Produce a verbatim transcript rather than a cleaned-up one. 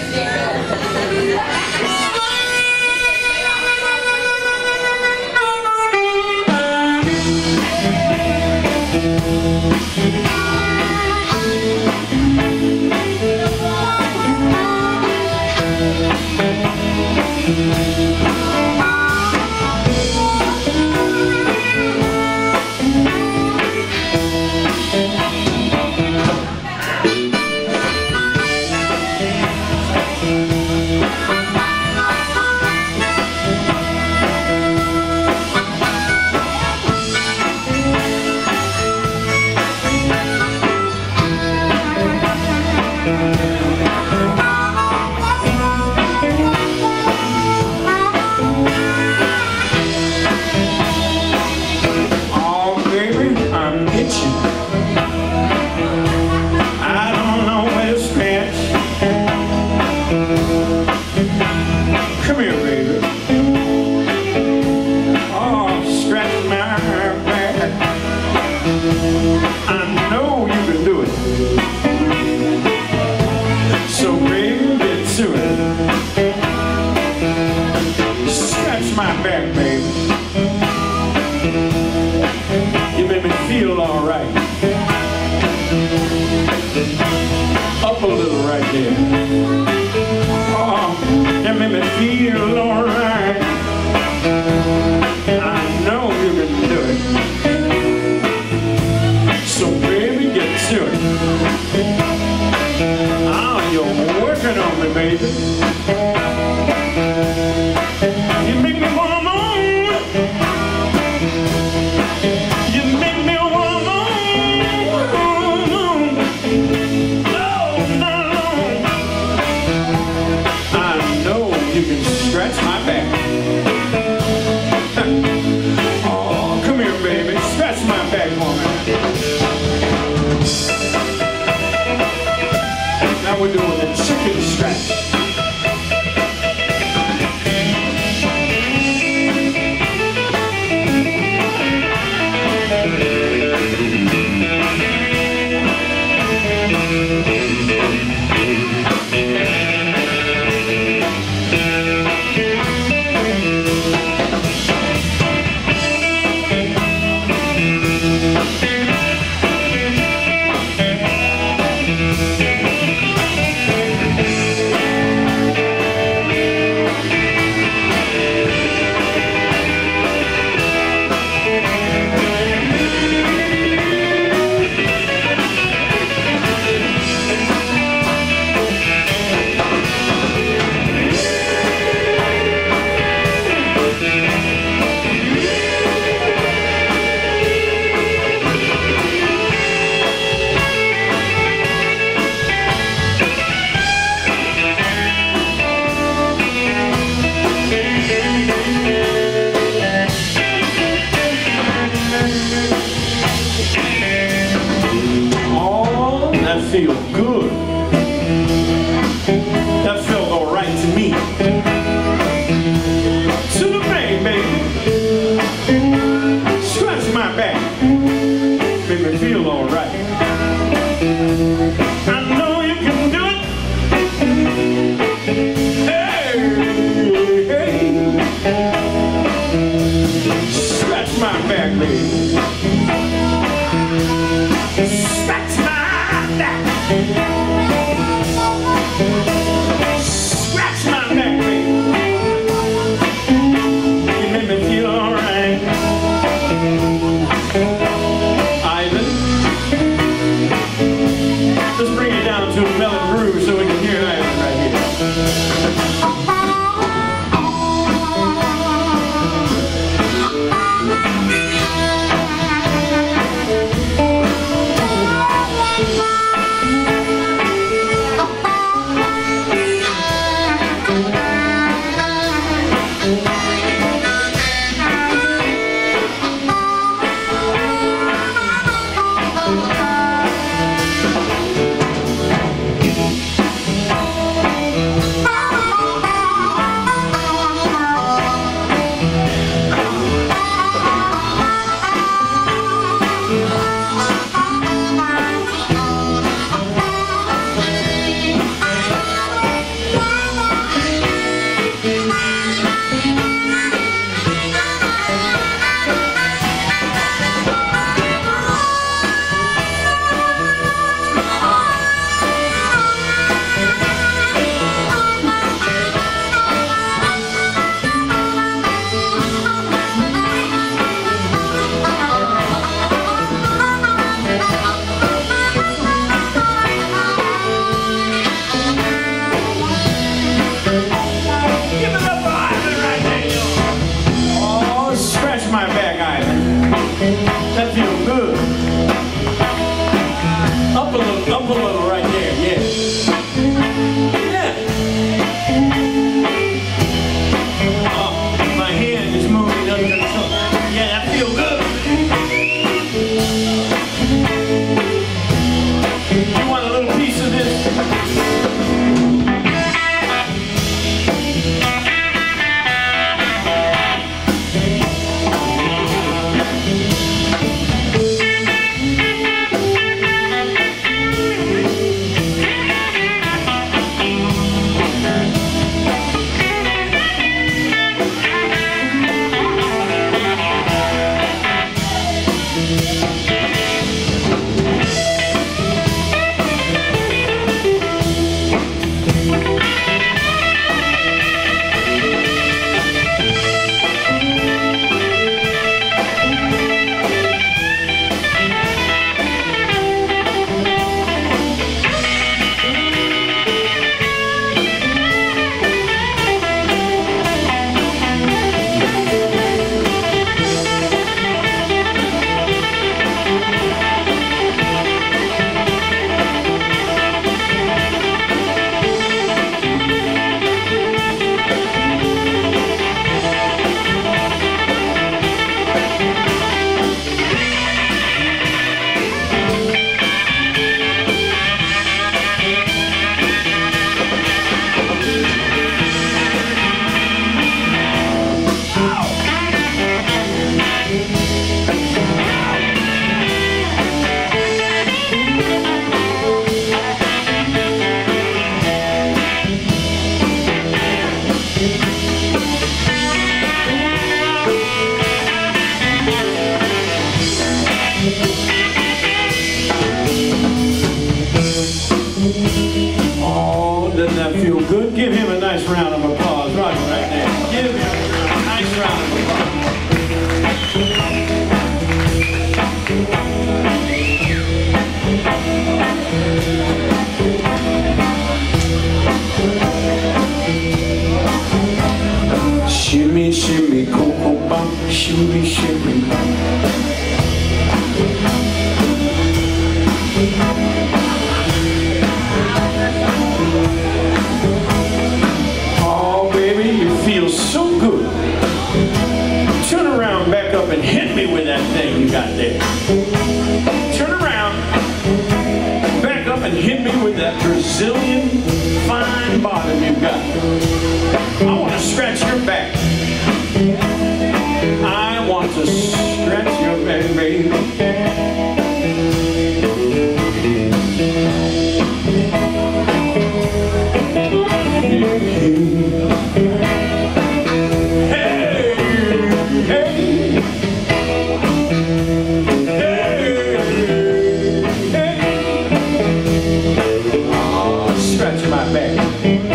Up a little right there. Oh, that made me feel alright. I know you can do it. So baby, get to it. Oh, you're working on me, baby. You make me wanna move. You can scratch my back. Oh, come here, baby. Scratch my back, woman. Now we're doing the chicken scratch. Feel good. That felt all right to me. To the brain, baby. Scratch my back. Make me feel all right. I know you can do it. Hey, hey. Scratch my back, baby. Scratch my back. so good. Give him a nice round of applause. Roger, right there. Give him a nice round of applause. Shimmy, shimmy, cocoa bump, shimmy, shimmy, bump. Oh, baby, you feel so good. Turn around, back up, and hit me with that thing you got there. Turn around, back up, and hit me with that Brazilian fine bottom you got. I want to scratch your back. I want to scratch your back, baby. Hey, hey, hey, hey. Oh, scratch my back.